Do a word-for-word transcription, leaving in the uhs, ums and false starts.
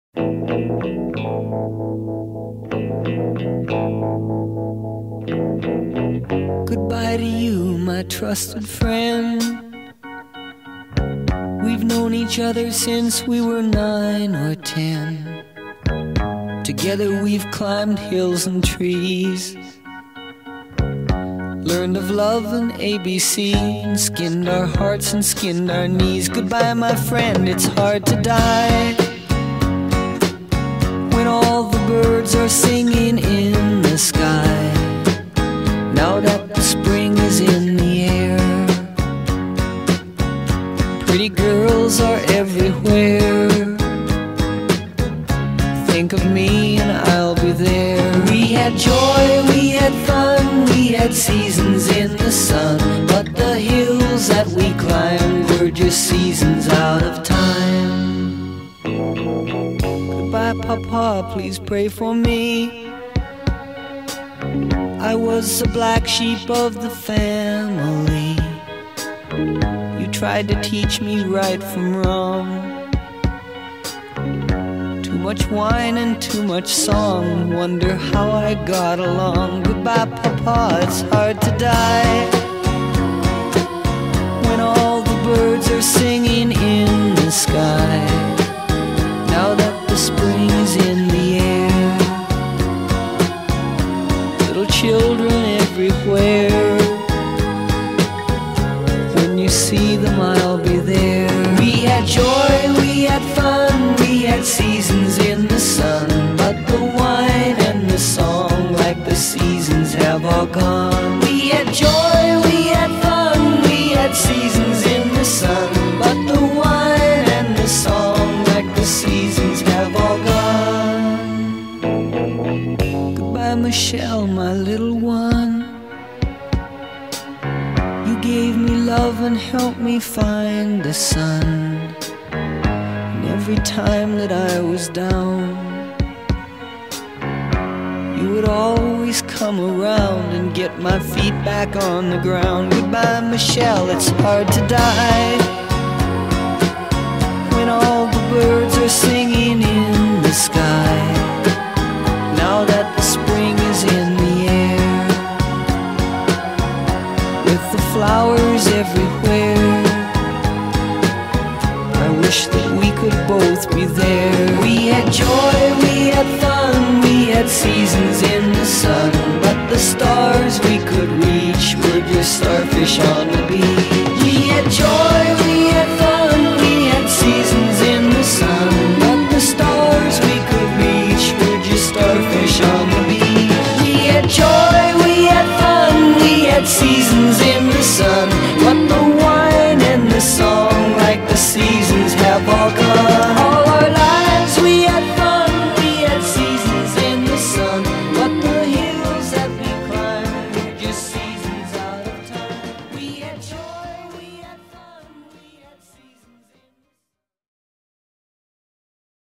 Goodbye to you, my trusted friend. We've known each other since we were nine or ten. Together we've climbed hills and trees, learned of love and A B C, and skinned our hearts and skinned our knees. Goodbye, my friend, it's hard to die when all the birds are singing in the sky. Now that the spring is in the air, pretty girls are everywhere. Think of me and I'll be there. We had joy, we had fun, we had seasons in the sun, but the hills that we climbed were just seasons out of time. Goodbye, Papa, please pray for me. I was the black sheep of the family. You tried to teach me right from wrong. Too much wine and too much song, wonder how I got along. Goodbye, Papa, it's hard to die when all the birds are singing in the sky. Now that the spring is in the air, little children everywhere. When you see them, I'll be there. We had joy, we had fun, we had seasons in the sun, but the wine and the song, like the seasons, have all gone. We had joy, we had fun, we had seasons in the sun, but the wine and the song, like the seasons, have all gone. Goodbye, Michelle, my little one. You gave me love and helped me find the sun. And every time that I was down, you would always come around and get my feet back on the ground. Goodbye, Michelle, it's hard to die when all the birds are singing in the sky. Now that the spring is in the air, with the flowers everywhere, I wish that we could both be there. We had joy, we had fun, we had seasons in the sun, but the stars we could reach were just starfish on the beach. We had joy, we had fun, we had seasons in the sun, but the stars we could reach were just starfish on the beach. We had joy, we had fun, we had seasons in the sun,